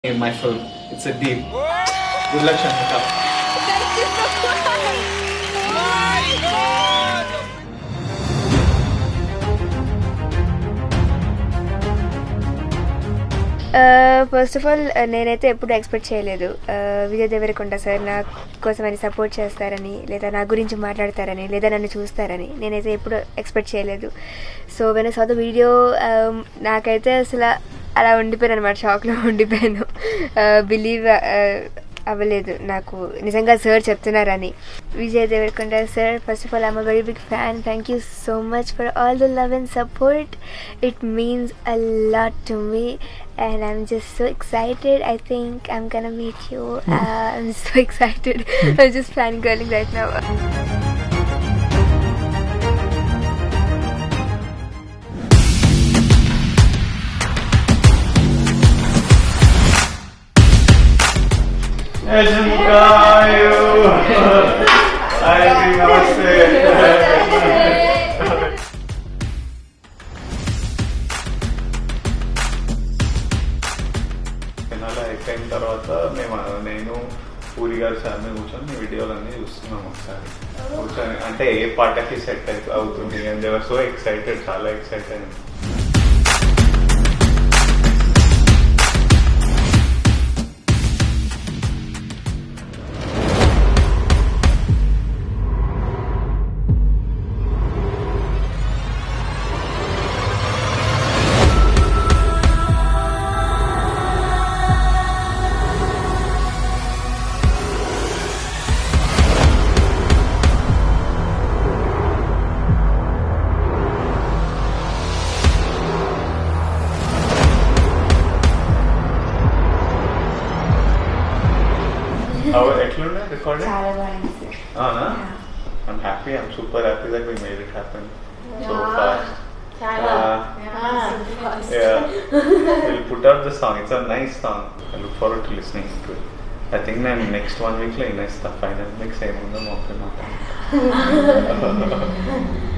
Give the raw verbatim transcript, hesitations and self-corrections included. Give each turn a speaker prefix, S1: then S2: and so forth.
S1: In my film. It's a deal. Good luck, Shanumkha.
S2: Thank you so much. My God.
S3: First of all నేనైతే ఎప్పుడు expect చేయలేదు Vijay Devarakonda sir నా కోసం అని support చేస్తారని, లేదా నా గురించి మాట్లాడతారని, లేదా నన్ను చూస్తారని నేనైతే ఎప్పుడు ఎక్స్పెక్ట్ చేయలేదు. So when I saw the video నాకైతే అసలు అలా ఉండిపోయాను అనమాట, షాక్లో ఉండిపోయాను. బిలీవ్ అవ్వలేదు నాకు నిజంగా సార్ చెప్తున్నారని. Vijay Devarakonda sir, first of all I'm a very big fan. Thank you so much for all the love and support. It means a lot to me and I'm just so excited. I think I'm gonna meet you. uh, I'm so excited. I'm just fangirling right now.
S1: Hey, Shanumkha, how are you? Hi, namaste. Finale అయిపోయిన తర్వాత మేము నేను పూరి గారు sir మీద కూర్చొని మీ వీడియోలన్నీ చూస్తున్నాం ఒకసారి కూర్చొని, అంటే ఏ పాటకి సెట్ అవుతుంది and they were so excited, చాలా ఎక్సైటెడ్. ఎట్లుండే రికార్డింగ్?
S3: చాలా బాగుంది సార్.
S1: అవునా? I'm happy. I'm super happy that we made it happen so fast. Uh, yeah, we'll put out the song. It's a nice song. I look forward to listening to it. I think then next one week like nice stuff. Final mix. I don't know.